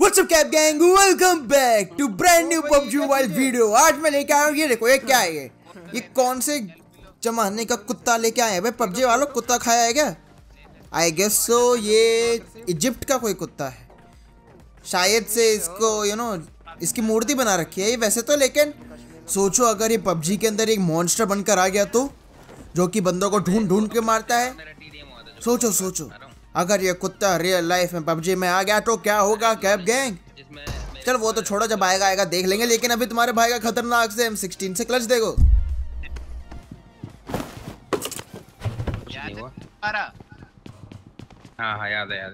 What's up cap gang, welcome back to brand new PUBG mobile video. आज मैं लेके आया हूँ, ये देखो ये क्या है, ये कौन से जमाने का कुत्ता लेके आए हैं भाई। PUBG वालों कुत्ता खाया है क्या? I guess so. ये इजिप्ट का कोई कुत्ता है शायद से, इसको इसकी मूर्ति बना रखी है ये वैसे तो। लेकिन सोचो अगर ये PUBG के अंदर एक मॉन्स्टर बनकर आ गया तो, जो कि बंदों को ढूंढ ढूंढ के मारता है। सोचो अगर ये कुत्ता रियल लाइफ में PUBG में आ गया तो क्या होगा कैप गैंग। चल वो तो छोड़ो, जब आएगा देख लेंगे। लेकिन अभी तुम्हारे भाई का खतरनाक से M16 से क्लच देखो। हाँ याद है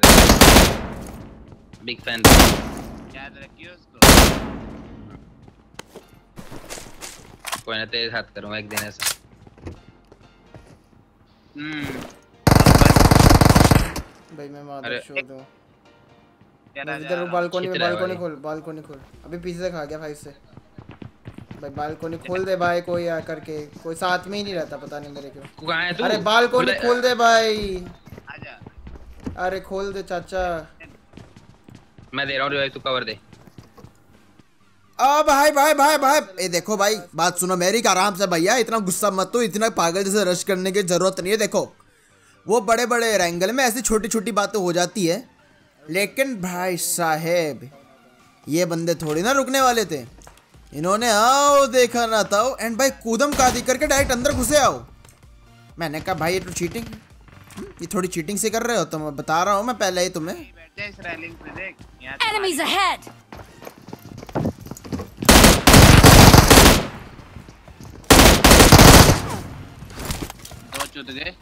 बिग फैन, याद रखियो उसको। कोई ना, तेरे साथ करूँगा एक दिन ऐसा। भाई मैं मार शो दूं इधर बालकोनी खोल। अभी पीछे से खा गया भाई से। भाई बालकोनी खोल दे भाई, कोई आकर के कोई साथ में ही नहीं रहता, पता नहीं मेरे क्यों। कहाँ है तू? अरे बालकोनी खोल दे भाई, आजा। अरे खोल दे चाचा। मैं दे रहा हूँ रिवाइव, तू कवर दे। भाई ए देखो भाई, बात सुनो मेरी, आराम से भैया, इतना गुस्सा मत हो, इतना पागल जैसे रश करने की जरूरत नहीं है। देखो वो बड़े बड़े एंगल में ऐसी छोटी छोटी बातें हो जाती है, लेकिन भाई साहेब ये बंदे थोड़ी ना रुकने वाले थे। इन्होंने आओ देखा ना था एंड भाई कूदम कादी करके डायरेक्ट अंदर घुसे आओ। मैंने कहा भाई ये तो चीटिंग, ये थोड़ी चीटिंग से कर रहे हो। तो मैं बता रहा हूँ मैं पहले ही तुम्हें। इस रैलिंग पे देख, Enemies ahead! दो चुद गए,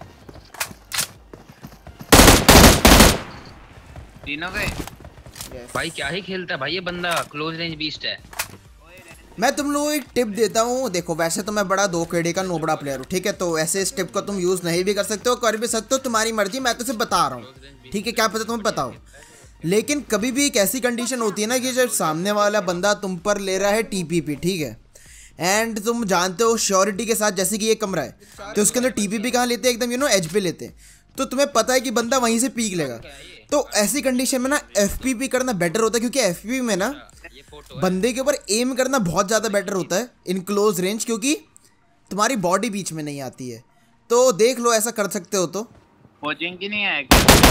तीनों गए। भाई क्या ही खेलता है भाई ये बंदा, क्लोज रेंज बीस्ट है। मैं तुम लोगों को एक टिप देता हूँ। देखो वैसे तो मैं बड़ा 2 KD का नोबड़ा प्लेयर हूँ, ठीक है। तो ऐसे इस टिप को तुम यूज़ नहीं भी कर सकते हो, कर भी सकते हो, तुम्हारी मर्जी। मैं तो सिर्फ बता रहा हूँ, ठीक है। क्या पता तुम्हें बताओ। लेकिन कभी भी एक ऐसी कंडीशन होती है ना कि जब सामने वाला बंदा तुम पर ले रहा है TPP, ठीक है, एंड तुम जानते हो श्योरिटी के साथ, जैसे कि ये कमरा है तो उसके अंदर TPP कहाँ लेते हैं, एकदम एज पे लेते हैं। तो तुम्हें पता है कि बंदा वहीं से पीक लेगा। तो ऐसी कंडीशन में ना FPP करना बेटर होता है, क्योंकि FPP में ना बंदे के ऊपर एम करना बहुत ज़्यादा बेटर होता है इन क्लोज रेंज, क्योंकि तुम्हारी बॉडी बीच में नहीं आती है। तो देख लो, ऐसा कर सकते हो तो। कोचिंग की नहीं है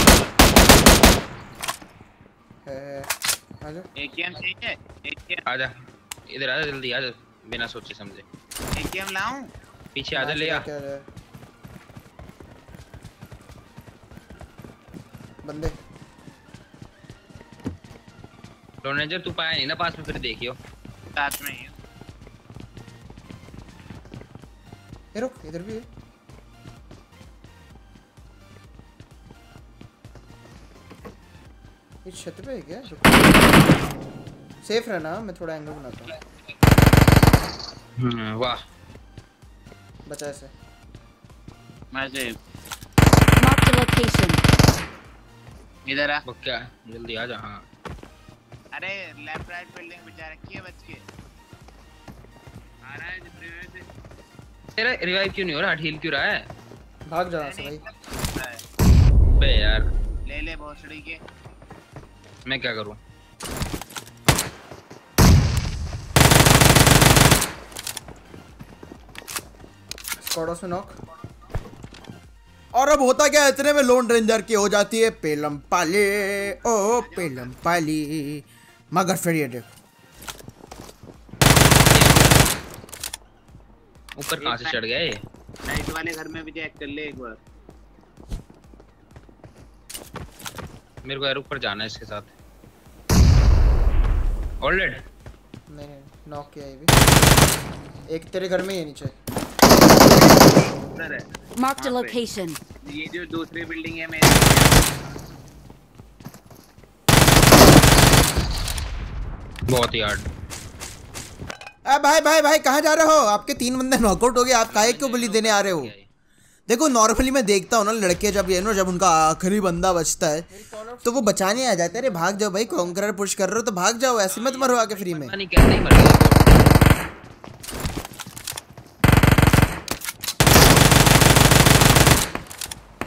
आजा AKM चाहिए, AKM आजा इधर, आजा जल्दी आजा, बिना सोचे समझे। AKM लाऊं? पीछे आजा, ले आ बंदे। लोन रेंजर तू पाया नहीं ना पास में, फिर देखियो साथ में ही। ये रुक, इधर भी है। ये छत पे है क्या? सेफ रहना, मैं थोड़ा एंगल बनाता हूँ। वाह बचा ऐसे। मैं से Mark the location. इधर आ। वो क्या, जल्दी आजा। हाँ अरे लेफ्ट राइट बिल्डिंग पे जा रखी है, बच के आ रहा है रिवाइव से। तेरा रिवाइव क्यों नहीं हो रहा, हील क्यों रहा है? भाग जाना से भाई। बे यार ले भोसड़ी के। मैं क्या करूं? स्क्वाड्स में नॉक। और अब होता क्या, इतने में लोन रेंजर की हो जाती है पेलम पाली। ओ पेलम पाली, मगर फिर ये देखो ऊपर कहां से चढ़ गया ये? राइट वाले घर में भी चेक कर ले एक बार। मेरे को यार ऊपर जाना है इसके साथ। ऑलरेडी नहीं नॉक किया ये भी। एक तेरे घर में ही है नीचे। उधर है। Mark the location. ये जो दूसरी बिल्डिंग है मेरी। बहुत ही हार्ड। भाई कहाँ जा रहे हो? आपके 3 बंदे नॉकआउट हो गए, आप काहे क्यों बलि देने आ रहे हो? देखो नॉर्मली मैं देखता हूँ ना लड़के, जब उनका आखिरी बंदा बचता है तो वो बचाने आ जाते हैं। अरे भाग जाओ भाई, कॉन्करर पुश कर रहे हो तो भाग जाओ, ऐसे मत मरो आके फ्री में। नहीं क्या नहीं मर गया।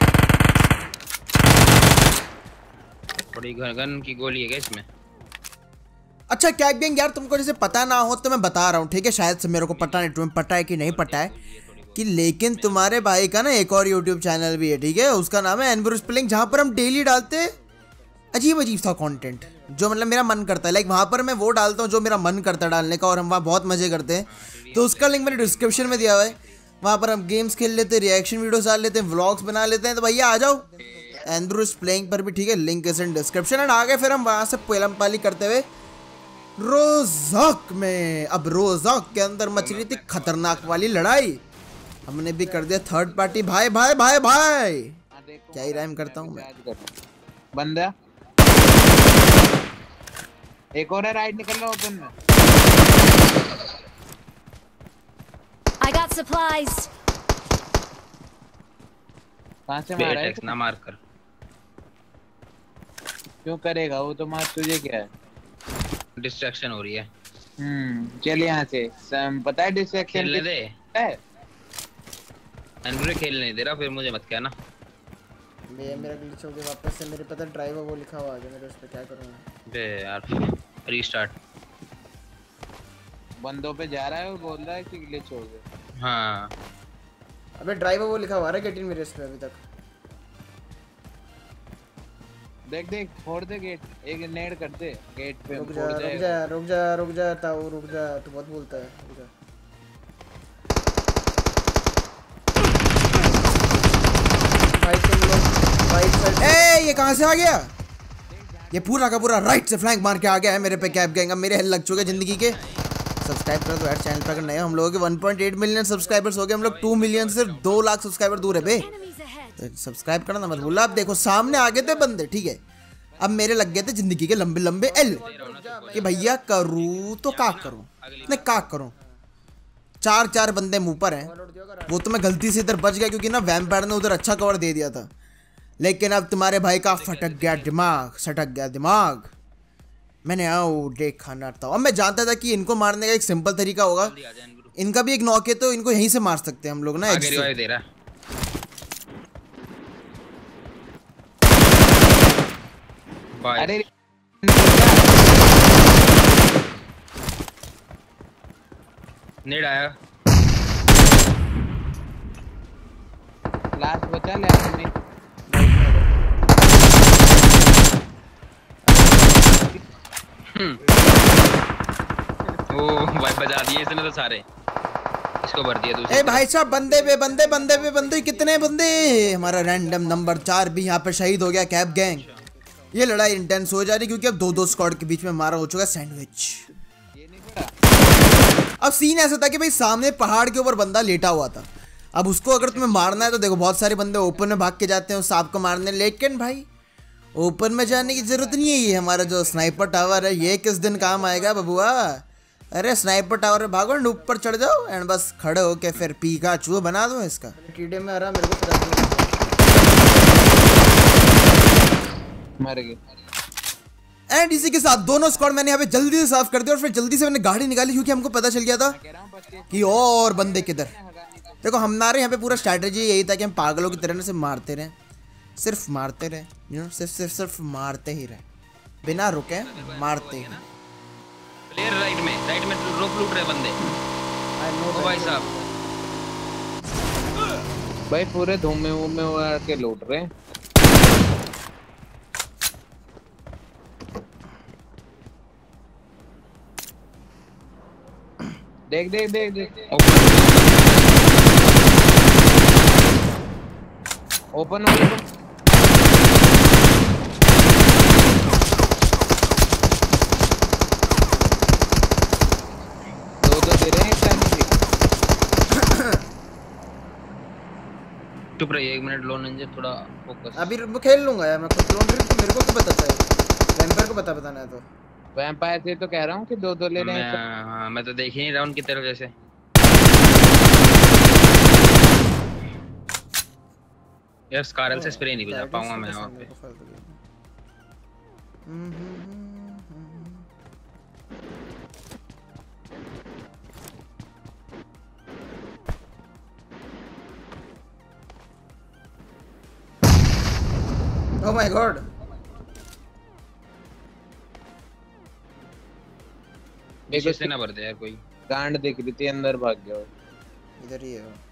बड़ी गन की गोली है क्या इसमें? अच्छा कैक गैंग यार, तुमको जैसे पता ना हो तो मैं बता रहा हूँ, ठीक है? शायद से मेरे को पता नहीं, तुम्हें पता है कि नहीं पता है कि, लेकिन तुम्हारे भाई का ना एक और यूट्यूब चैनल भी है, ठीक है? उसका नाम है एनब्रूस प्लेइंग, जहाँ पर हम डेली डालते हैं अजीब अजीब सा कंटेंट, जो मतलब मेरा मन करता है। लाइक वहाँ पर मैं वो डालता हूँ जो मेरा मन करता है डालने का, और हम वहाँ बहुत मजे करते हैं। तो उसका लिंक मैंने डिस्क्रिप्शन में दिया हुआ है। वहाँ पर हम गेम्स खेल लेते हैं, रिएक्शन वीडियोस डाल लेते हैं, व्लॉग्स बना लेते हैं। तो भैया आ जाओ एनब्रूस प्लेइंग पर भी, ठीक है? Link is in description. And आगे फिर हम वहाँ से पेलम पाली करते हुए रोज़ाक में। अब रोज़ाक के अंदर मच रही थी खतरनाक वाली लड़ाई, हमने भी कर दिया थर्ड पार्टी। भाई भाई भाई भाई क्या ही राइम करता हूँ मैं। बंदा एक और है, राइट निकल रहा ओपन में। I got supplies. कहाँ से मारा है? ना मार कर। क्यों करेगा वो? तो मार, तुझे क्या है? डिस्ट्रैक्शन हो रही है। चल यहाँ से। पता है डिस्ट्रैक्शन खेलने दे। है? एनब्रू खेलने नहीं दे रहा, फिर मुझे मत कहना। मेरा ग्लिच हो गया वापस से। मेरे पता ड्राइवर वो लिखा हुआ आ गया मेरे, उस पे क्या करूँगा? बे यार रीस्टार्ट। बंदों पे जा रहा है और बोल रहा है कि ग्लिच हो गया। हाँ अबे ड्राइवर वो लिखा हुआ है गेट इन मेरे इस पे अभी तक। देख देख, फोड़ दे गेट, एक नेड कर दे गेट पे। रुक जा रुक जा रुक जा रुक जा ताऊ, रुक जा, तू बहुत बोलता है। रुक जा भाई, तुम लोग राइट साइड। ए ये कहां से आ गया? ये पूरा का पूरा राइट से फ्लैंक मार के आ गया है मेरे पे। कैप गैंग, अब मेरे हेल लग चुके जिंदगी के। सब्सक्राइब कर दो यार चैनल पर, अगर नए। हम लोगों के 1.8 मिलियन सब्सक्राइबर्स हो गए, हम लोग 2 मिलियन से 2 लाख सब्सक्राइबर दूर है बे। तो सब्सक्राइब करना मत भूलना। अब देखो सामने आ गए थे बंदे, ठीक है? अब मेरे लग गए थे जिंदगी के लंबे लंबे एल कि भैया करूँ तो क्या करूँ, नहीं क्या करूँ। 4 बंदे मुंह पर हैं। वो तो मैं गलती से इधर बच गया क्योंकि ना वैम्पायर ने उधर अच्छा कवर दे दिया था। लेकिन अब तुम्हारे भाई का फटक गया दिमाग, सटक गया दिमाग। मैंने आओ देखा ना था। अब मैं जानता था कि इनको मारने का एक सिंपल तरीका होगा। इनका भी एक नॉक है तो इनको यहीं से मार सकते हैं हम लोग ना। आगे रिवाइव दे रहा। अरे नेड आया। लास्ट बचा लेफ्ट में। ओ भाई बजा दिए इसने तो सारे। इसको भर दिया दूसरी। ए भाई साहब, बंदे पे बंदे, बंदे पे बंदे, कितने बंदे? हमारा रैंडम नंबर 4 भी यहाँ पे शहीद हो गया। कैप गैंग, ये लड़ाई इंटेंस हो जा रही क्योंकि अब 2-2 स्क्वाड के बीच में मारा हो चुका है सैंडविच। अब सीन ऐसा था कि भाई सामने पहाड़ के ऊपर बंदा लेटा हुआ था। अब उसको अगर तुम्हें मारना है तो देखो बहुत सारे बंदे ओपन में भाग के जाते हैं उस सांप को मारने, लेकिन भाई ओपन में जाने की जरूरत नहीं है। ये हमारा जो स्नाइपर टावर है ये किस दिन काम आएगा बबुआ? अरे स्नाइपर टावर में भागो, ऊपर चढ़ जाओ एंड बस खड़े होके फिर पिकाचू बना दो इसका। कीड़े में आ रहा मेरे को मर गए। एंड इसी के साथ दोनों स्क्वाड मैंने यहाँ पे जल्दी से साफ कर दिया और फिर जल्दी से मैंने गाड़ी निकाली क्योंकि हमको पता चल गया था कि और बंदे किधर। देखो हमारे यहाँ पे पूरा स्ट्रैटेजी यही था कि हम पागलों की तरह से मारते रहें, सिर्फ मारते रहे, यू नो, सिर्फ मारते ही रहे, बिना रुके मारते ही। प्लेयर राइट में रोप लूट रहे बंदे। ओ भाई साहब, भाई पूरे धूम में उड़ा के लूट रहे हैं। देख देख देख देख, ओपन हो गया। दो दे रहे हैं चुप रहिए 1 मिनट। लो निंजा थोड़ा फोकस। अभी खेल लूंगा यार मैं खुद लोन ड्रिल, तो मेरे को क्या पता है, वैम्पायर को बताना है। तो वैम्पायर से तो कह रहा हूँ कि दो ले रहे हैं। हाँ मैं तो देख ही नहीं रहा उनकी तरफ जैसे। यार स्कारल से स्प्रे नहीं बजा पाऊंगा मैं वहाँ पे। ओह माय गॉड, पीछे से ना भर दे यार कोई। गांड दिख रही थी, अंदर भाग गया वो। इधर ही है वो।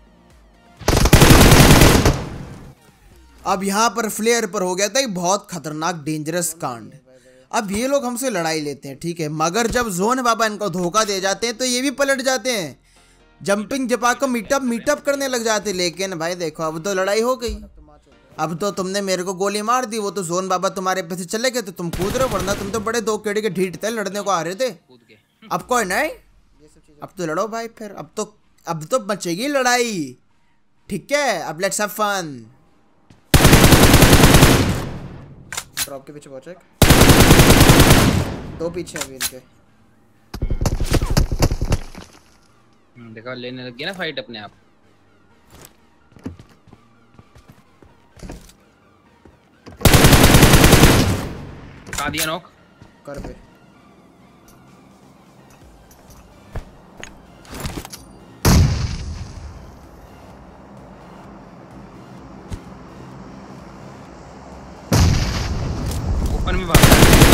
अब यहाँ पर फ्लेयर पर हो गया था एक बहुत खतरनाक डेंजरस कांड। अब ये लोग हमसे लड़ाई लेते हैं, ठीक है, मगर जब जोन बाबा इनको धोखा दे जाते हैं तो ये भी पलट जाते हैं, जंपिंग जपा को मीटअप करने लग जाते। लेकिन भाई देखो अब तो लड़ाई हो गई, अब तो तुमने मेरे को गोली मार दी, वो तो जोन बाबा तुम्हारे पे से चले गए तो तुम कूद रहे हो, वरना तुम तो बड़े 2 केड़ी के ढीठ थे, लड़ने को आ रहे थे। अब कोई नहीं, अब तो लड़ो भाई, फिर अब तो बचेगी लड़ाई, ठीक है। अब लेट्स हैव फन। ड्रॉप के पीछे पहुंचे, 2 पीछे अभी इनके। देखो लेने लग गया ना फाइट अपने आप। का दिया नॉक कर पे। ओपन में भाग।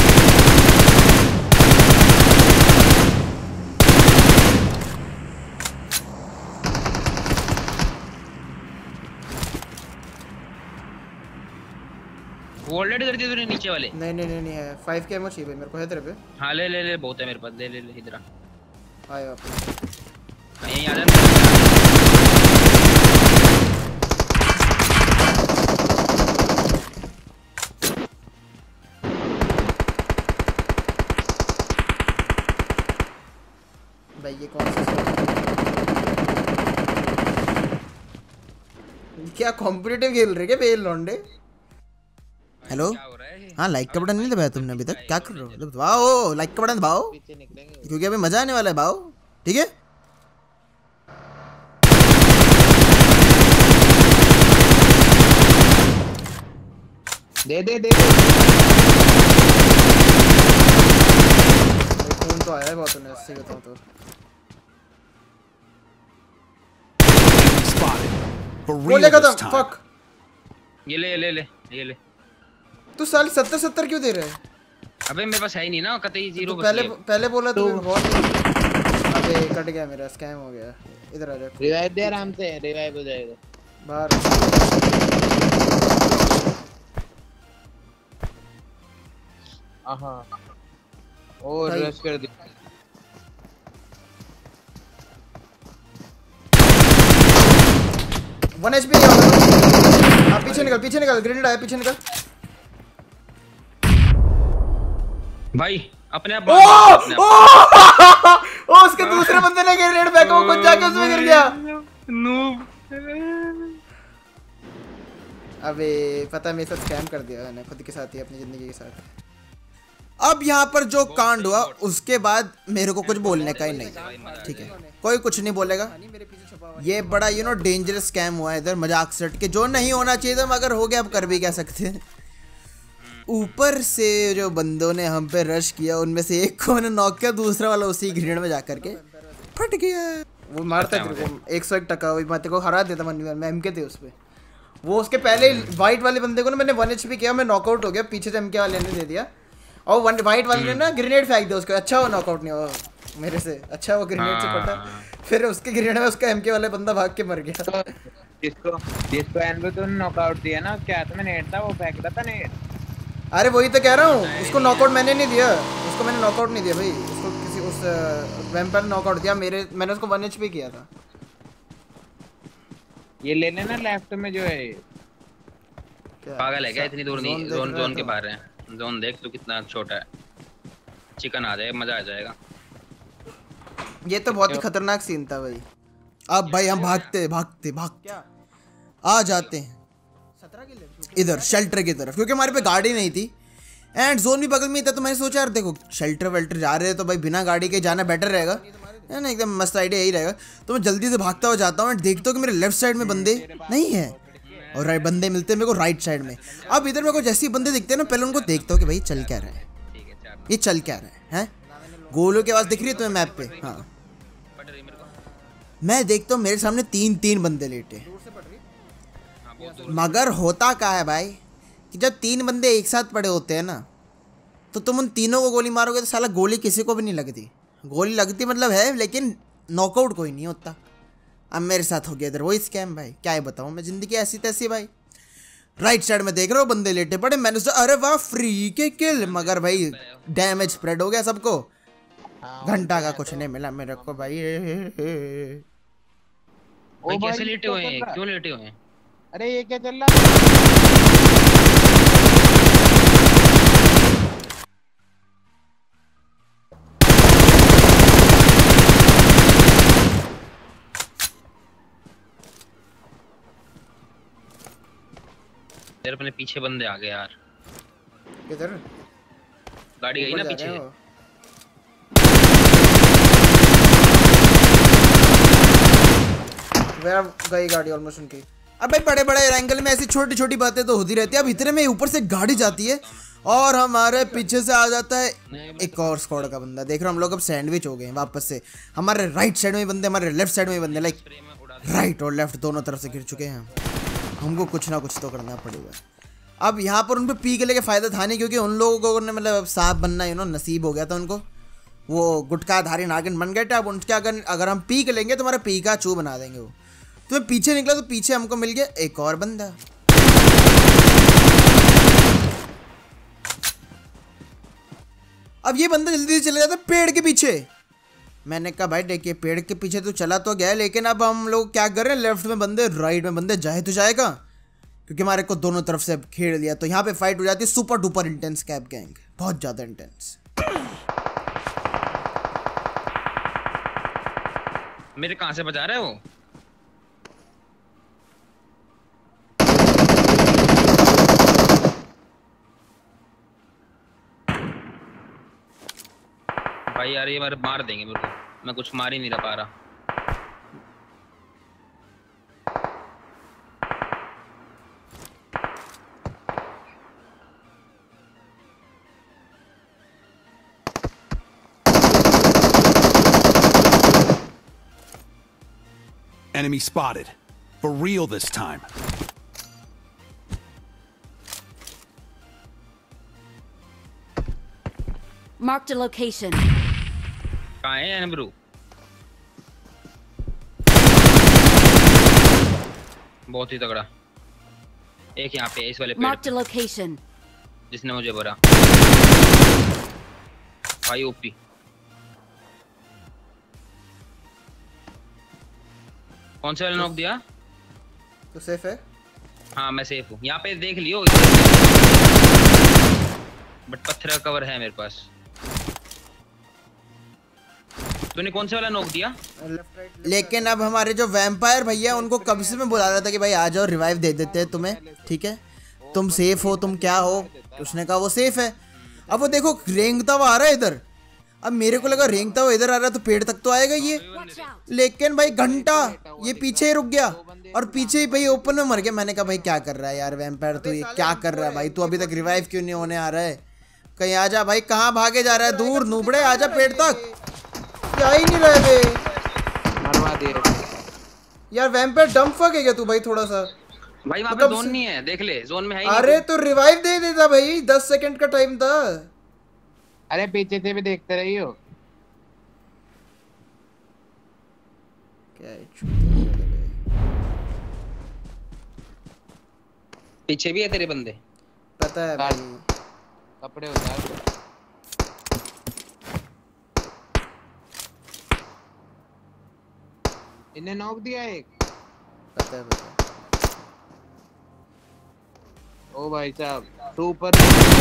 वो ऑलरेडी कर दिया तूने नीचे वाले। नहीं है 5 के एमओ चाहिए भाई मेरे को, है तेरे पे? हाँ ले बहुत है मेरे पास, ले इधर आए वापस। यहीं आ जा। भाई ये कौन सा क्या कॉम्पिटिटिव खेल रहे क्या बेल लौंडे? हेलो, हाँ लाइक का बटन नहीं दबाया तुमने अभी तक, क्या कर रहे हो? दबाओ लाइक का बटन दबाओ, क्योंकि अभी मजा आने वाला है, भाओ ठीक है। दे फोन तो आया है बहुत, उन्हें सही बताऊं तो। बोले खत्म, फक। ये ले तू साल 70 क्यों दे रहा है? अबे मेरे पास है ही नहीं ना, कतई जीरो तो बच गया। पहले बोला तू बहुत। अबे कट गया मेरा, स्कैम हो गया। इधर आ जा, रिवाइव दे आराम से, रिवाइव हो जाएगा बाहर। हां और रश कर दे। One HP. पीछे निकल, ग्रेनेड आया, पीछे निकल भाई अपने आप। ओ उसके दूसरे बंदे ने ग्रेनेड फेंका, वो खुद जाके उसमें गिर गया। नूब। अबे पता है मेरे साथ स्कैम कर दिया मैंने खुद के साथ ही, अपनी जिंदगी के साथ। अब यहाँ पर जो कांड हुआ उसके बाद मेरे को कुछ बोलने का ही नहीं, ठीक है, कोई कुछ नहीं बोलेगा। ये बड़ा डेंजरस स्कैम हुआ है इधर, मजाक सट के, जो नहीं होना चाहिए था मगर हो गया, अब कर भी क्या सकते हैं। ऊपर से जो बंदों ने हम पे रश किया उनमें से एक को मैंने नॉक किया, दूसरा वाला उसी ग्रेनेड में जाकर के फट गया। वो मारता तेरे को 101%, वही मैं तेरे को हरा देता मन में, एमके थे उस पे। वो उसके पहले वाइट वाले बंदे को ना मैंने 1 HP किया, मैं नॉकआउट हो गया, पीछे से एमके वाले ने दे दिया, और वाइट वाले ने ना ग्रेनेड फेंक दिया उसको। अच्छा वो नॉकआउट नहीं हुआ मेरे से, अच्छा वो ग्रेनेड से पटा, फिर उसके ग्रेनेड में उसका एमके वाले बंदा भाग के मर गया। जिसको एनबो तो नॉकआउट दिया ना, क्या था, मैं नेट था वो फेंक रहा था नेट। अरे वही तो कह रहा हूँ, उसको नॉकआउट मैंने नहीं दिया, उसको मैंने नॉकआउट नहीं दिया भाई, उसको किसी उस वैम्पायर ने नॉकआउट दिया, मैंने उसको 1 HP किया था। ये ले लेना लेफ्ट में जो है। पागल है क्या, इतनी दूर नहीं, जोन के बाहर है। जोन देख तू कितना छोटा है, चिकन आ जाएगा, मजा आ जाएगा। ये तो बहुत ही खतरनाक सीन था भाई। अब भाई हम भागते आ जाते हैं इधर शेल्टर की तरफ, क्योंकि हमारे पे गाड़ी नहीं थी एंड जोन भी बगल में ही था, तो मैंने सोचा यार देखो शेल्टर वेल्टर जा रहे हैं तो भाई बिना गाड़ी के जाना बेटर रहेगा, है ना, एकदम मस्त आइडिया यही रहेगा। तो मैं जल्दी से भागता हुआ जाता हूँ एंड देखता हूँ कि मेरे लेफ्ट साइड में बंदे नहीं है और बंदे मिलते हैं मेरे को राइट साइड में। अब इधर मेरे को जैसे ही बंदे दिखते हैं ना, पहले उनको देखता हूँ कि भाई चल क्या रहा है, ये चल क्या रहा है। गोलों की आवाज़ दिख रही है तुम्हें मैप पे? हाँ, मैं देखता हूँ मेरे सामने 3 बंदे लेटे, मगर होता क्या है भाई कि जब 3 बंदे एक साथ पड़े होते हैं ना, तो तुम उन तीनों को गोली मारोगे तो साला गोली किसी को भी नहीं लगती, गोली लगती मतलब है, लेकिन नॉकआउट कोई नहीं होता। अब मेरे साथ हो गया इधर वही स्कैम भाई, क्या ही बताऊँ मैं, जिंदगी ऐसी तैसी भाई। राइट साइड में देख रहे हो बंदे लेटे पड़े, मैंने सोचा अरे वाह फ्री के किल, मगर भाई डैमेज स्प्रेड हो गया सबको। घंटा का कुछ नहीं मिला मेरे को भाई। भाई कैसे लेटे हुए हैं, क्यों लेटे हुए हैं? अरे ये क्या चल रहा है? तेरे अपने पीछे बंदे आ गए यार। किधर? गाड़ी गई ना पीछे। गई गाड़ी ऑलमोस्ट उनकी। अब भाई बड़े बड़े एंगल में ऐसी छोटी छोटी बातें तो होती रहती है। अब इतने में ऊपर से गाड़ी जाती है और हमारे पीछे से आ जाता है एक और स्क्वाड का बंदा। देख रहे हो हम लोग अब सैंडविच हो गए हैं वापस से। हमारे राइट साइड में बंदे, हमारे लेफ्ट साइड में बंदे, लाइक राइट और लेफ्ट दोनों तरफ से गिर चुके हैं। हमको कुछ ना कुछ तो करना पड़ेगा। अब यहाँ पर उन पर पी के लेके फ़ायदा था नहीं, क्योंकि उन लोगों को ने मतलब सांप बनना नसीब हो गया था उनको। वो गुटखाधारी नागिन बन गए थे। अब उनके अगर हम पी के लेंगे तो हमारा पी का चू बना देंगे वो। तो मैं पीछे निकला तो पीछे हमको मिल गया एक और बंदा। अब ये बंदा जल्दी से चले जाता पेड़ के पीछे। मैंने कहा भाई देखिए पेड़ के पीछे तो चला तो गया, लेकिन अब हम लोग क्या कर रहे हैं, लेफ्ट में बंदे राइट में बंदे, जाए तो जाएगा, क्योंकि हमारे को दोनों तरफ से खेल लिया। तो यहाँ पे फाइट हो जाती है super duper intense cap gang, बहुत ज्यादा इंटेंस। मेरे कहाँ से बजा रहे हो? भाई यार ये मार देंगे मेरे को, मैं कुछ मार ही नहीं पा रहा। Enemy spotted. For real this time. Marked a location. कहाँ है एनब्रू? बहुत ही तगड़ा। एक यहाँ पे इस वाले पेड़ Marked a location. जिसने मुझे भरा। भाई ओपी। कौन सा वाला नॉक दिया? तो सेफ है? हाँ मैं सेफ हूँ। यहाँ पे देख लियो। बट पत्थर का कवर है मेरे पास। तूने कौन सा वाला नॉक दिया? लेकिन अब हमारे जो वैम्पायर भैया उनको कब से मैं बुला रहा था कि भाई आ जाओ रिवाइव दे देते हैं तुम्हें, ठीक है तुम सेफ हो, तुम क्या हो। उसने कहा वो सेफ है। अब वो देखो रेंगता हुआ आ रहा है इधर। अब मेरे को लगा रेंगता हुआ इधर आ रहा है तो पेड़ तक तो आएगा ये, लेकिन भाई घंटा ये पीछे ही रुक गया और पीछे ही भाई ओपन में मर गया। मैंने कहा भाई क्या कर रहा है यार वैम्पायर, तू ये क्या कर रहा है भाई, तू अभी तक रिवाइव क्यों नहीं होने आ रहा है? कहीं आ जा भाई, कहाँ भागे जा रहा है दूर नूबड़े, आ जा पेड़ तक। क्या ही नहीं रहे बे, मरवा दे यार वैम्पायर डंप फक है क्या तू भाई थोड़ा सा? भाई वहाँ पे जोन नहीं है, देख ले जोन में है ही नहीं। अरे तो रिवाइव दे देता भाई, 10 सेकंड का टाइम था। अरे पीछे से भी देखते रही हो। पीछे भी है तेरे बंदे? पता है भाई। कपड़े उतार। इन्हें नॉक दिया एक। पता है। ओ भाई साहब सुपर।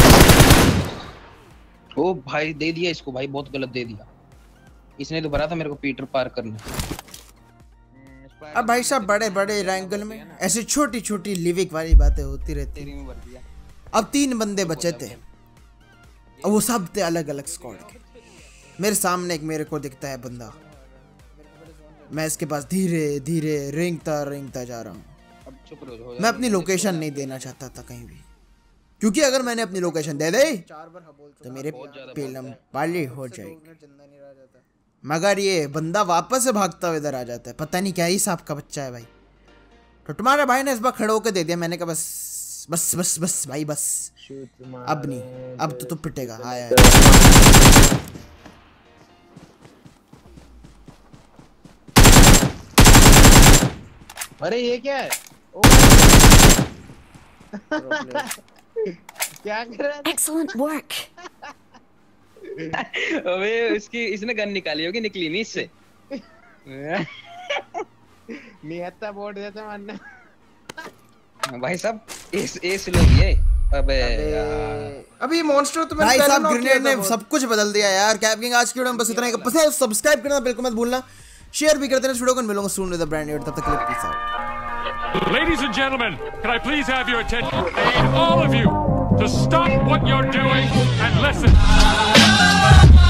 ओ भाई दे दिया इसको भाई, बहुत गलत दे दिया। इसने तो भरा था मेरे को पीटर पार करने। अब भाई साहब बड़े बड़े रैंगल में ऐसी छोटी छोटी लिविक वाली बातें होती रहती हैं। अब 3 बंदे बचे थे और वो सब थे अलग अलग स्क्वाड के। मेरे सामने एक मेरे को दिखता है बंदा, मैं इसके पास धीरे धीरे रेंगता जा रहा हूँ। मैं अपनी लोकेशन नहीं देना चाहता था कहीं भी, क्योंकि अगर मैंने अपनी लोकेशन दे दी तो मेरे पेलम पाली हो जाएगी। मगर ये बंदा वापस से भागता हुआ इधर आ जाता है, पता नहीं क्या ही सांप का बच्चा है भाई। तो तुम्हारे भाई ने इस बार खड़े होकर दे दिया। मैंने कहा बस बस बस बस भाई बस, अब नहीं, अब तो तू पिटेगा। आया अरे ये क्या है? क्या कर रहा है? Excellent work. अबे इसने गन निकाली होगी, निकली नहीं इससे। नियता बोर्ड जैसे मानना। भाई साहब एस लोग ये। अबे अभी मॉन्स्टर तो भाई साहब ग्रेनेड ने सब कुछ बदल दिया यार। कैपिंग आज की वीडियो में बस इतना ही। पसंद सब्सक्राइब करना बिल्कुल मत भूलना, शेयर भी करते रहना वीडियो को। मिलूंगा soon with the brand new, तब तक के लिए peace out. Ladies and gentlemen, can I please have your attention? I need all of you to stop what you're doing and listen.